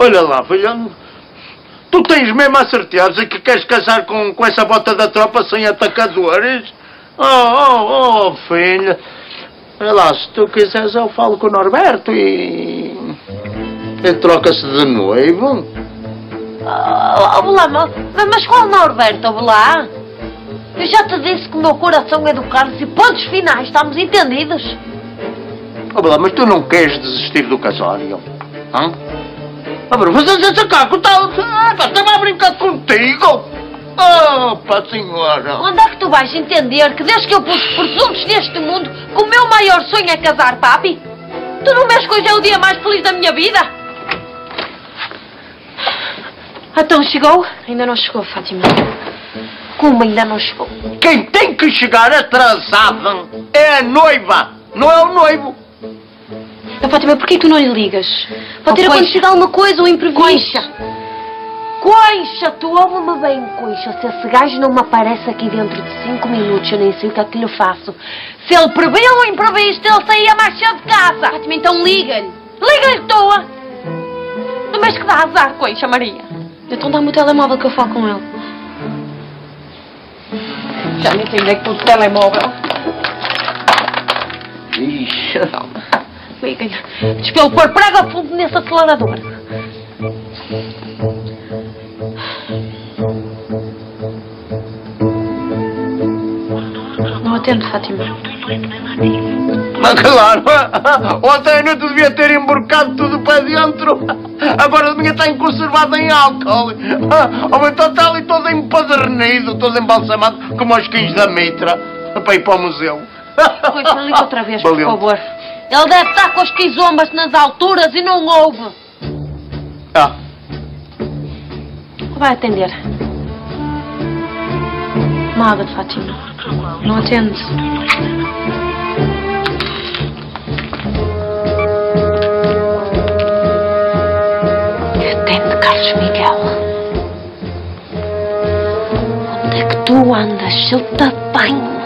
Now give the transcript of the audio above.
Olha lá, filha. Tu tens mesmo a certeza que queres casar com essa bota da tropa sem atacadores? Oh, filha. Olha lá, se tu quiseres eu falo com o Norberto e troca-se de noivo. Olá, mas qual Norberto, olá? Eu já te disse que o meu coração é do Carlos e pontos finais, estamos entendidos? Olá, mas tu não queres desistir do casório? Hã? Mas esse caco estava a brincar contigo? Opa, senhora! Onde é que tu vais entender que desde que eu pus presuntos neste mundo, que o meu maior sonho é casar, papi? Tu não vês que hoje é o dia mais feliz da minha vida? Então chegou? Ainda não chegou, Fátima. Como ainda não chegou? Quem tem que chegar atrasada é a noiva, não é o noivo. Fátima, porquê tu não lhe ligas? Pode ter acontecido alguma coisa ou imprevisto. Coixa, tu ouve-me bem, Coixa. Se esse gajo não me aparece aqui dentro de 5 minutos, eu nem sei o que é que lhe faço. Se ele previu o imprevisto, ele saía mais cedo de casa. Fátima, então liga-lhe. Liga-lhe, toa. Não vês que dá azar, Coixa, Maria? Então dá-me o telemóvel que eu falo com ele. Já nem sei onde é que pôs o telemóvel. Ixi. Liga-lhe. Diz para ele pôr prego a fundo nesse acelerador. Não atendo, Fátima. Mas claro, ontem a noite devia ter emborcado tudo para dentro. Agora de manhã está conservado em álcool. Ou então está ali todo empadrenido, todo embalsamado, como os quinhos da mitra, para ir para o museu. Pois, não liga outra vez, por favor. Ele deve estar com as quizombas nas alturas e não ouve. Vai atender. Nada de Fátima. Não atende. Atende, Carlos Miguel. Onde é que tu andas? Eu te apanho.